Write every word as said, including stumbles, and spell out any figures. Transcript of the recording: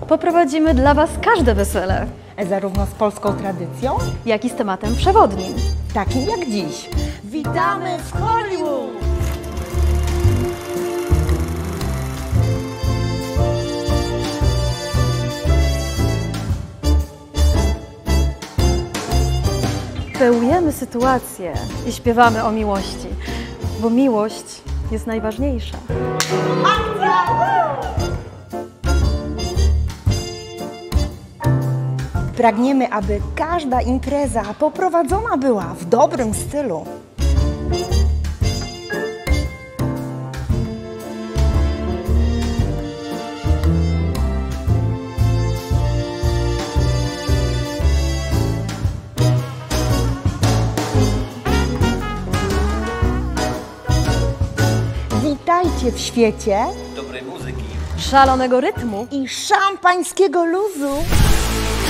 Poprowadzimy dla Was każde wesele, Zarówno z polską tradycją, jak i z tematem przewodnim. takim jak dziś. Witamy w Hollywood! Kreujemy sytuację i śpiewamy o miłości, bo miłość jest najważniejsza. Pragniemy, aby każda impreza poprowadzona była w dobrym stylu. Witajcie w świecie dobrej muzyki, Szalonego rytmu i szampańskiego luzu.